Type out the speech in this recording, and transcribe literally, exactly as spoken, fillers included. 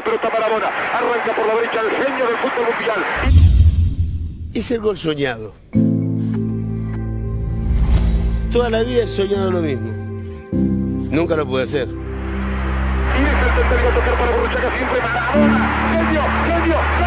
pelota Maradona. Arranca por la derecha el genio del fútbol mundial. Es el gol soñado. Toda la vida he soñado lo mismo. Nunca lo pude hacer. Y es el tercero a tocar para Borruchaga, siempre Maradona. Genio, genio.